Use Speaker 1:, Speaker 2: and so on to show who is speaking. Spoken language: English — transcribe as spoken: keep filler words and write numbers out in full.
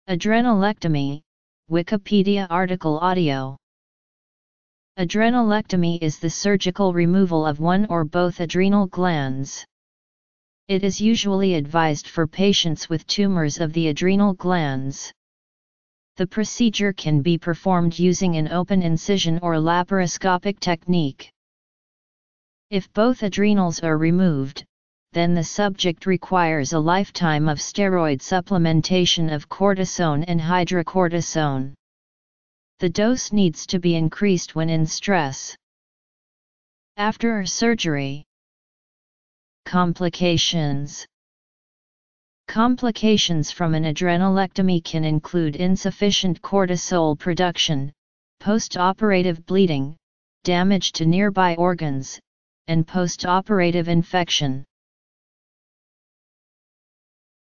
Speaker 1: Adrenalectomy, Wikipedia article audio. Adrenalectomy is the surgical removal of one or both adrenal glands. It is usually advised for patients with tumors of the adrenal glands. The procedure can be performed using an open incision or laparoscopic technique. If both adrenals are removed, then the subject requires a lifetime of steroid supplementation of cortisone and hydrocortisone. The dose needs to be increased when in stress. After surgery. Complications. Complications from an adrenalectomy can include insufficient cortisol production, post-operative bleeding, damage to nearby organs, and post-operative infection.